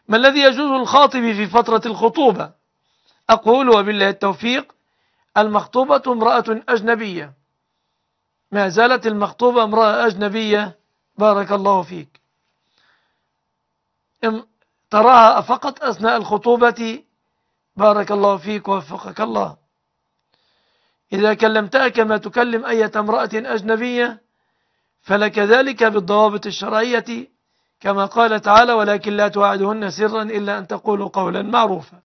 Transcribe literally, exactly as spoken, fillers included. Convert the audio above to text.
ما الذي يجوز الخاطب في فترة الخطوبة؟ أقول وبالله التوفيق: المخطوبة امرأة أجنبية، ما زالت المخطوبة امرأة أجنبية. بارك الله فيك. تراها فقط أثناء الخطوبة. بارك الله فيك ووفقك الله. إذا كلمتها كما تكلم أي امرأة أجنبية فلك ذلك بالضوابط الشرعية كما قال تعالى: ولكن لا تواعدهن سرا إلا أن تقولوا قولا معروفا.